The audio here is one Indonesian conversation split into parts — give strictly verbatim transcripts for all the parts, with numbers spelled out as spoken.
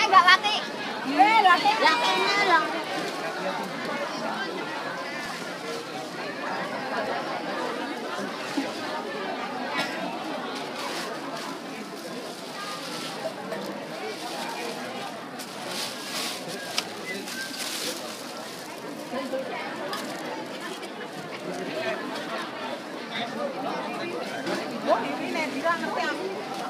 enggak latih. Eh, latih. Latihnya lah. Oh, ini nih, bisa ngerti aku.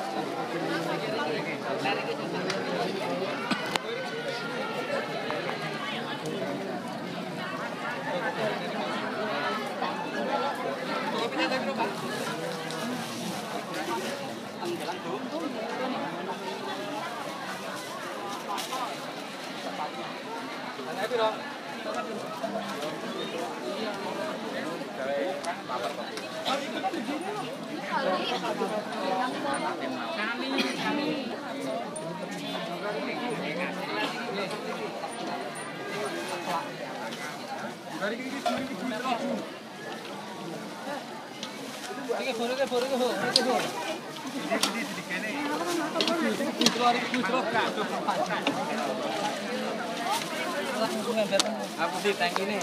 Aku di tank ini.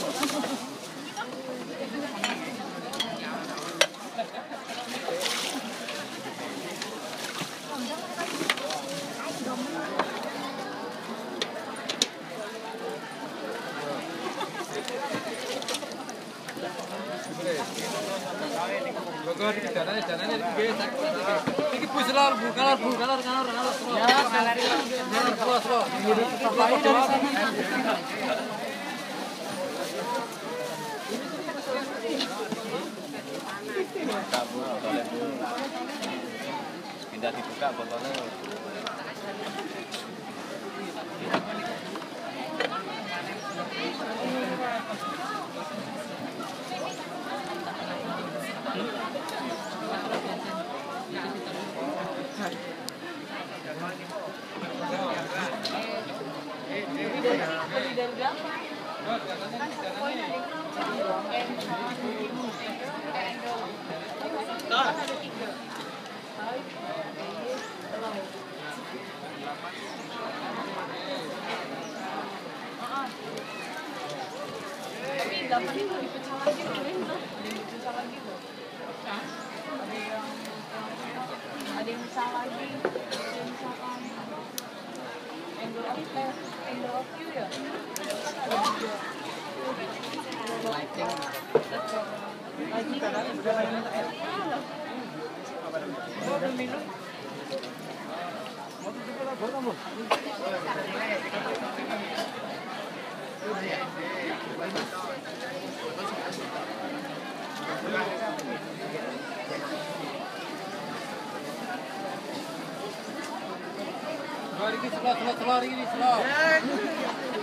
Ini bus lor, bu, kalor, bu, kalor, kalor, kalor. Ya, kalor, kalor, kalor. Sampai dari sana. Pindah dibuka botolnya. Tapi delapan itu dipecah lagi tuh, dipecah lagi tuh. Ada yang ada yang misal lagi, ada yang misalkan angle of left, angle of view ya. Lighting. Lighting kan udah udah minum. Mau tuh juga boleh kamu. Lagi slow, slow, slow, lagi slow.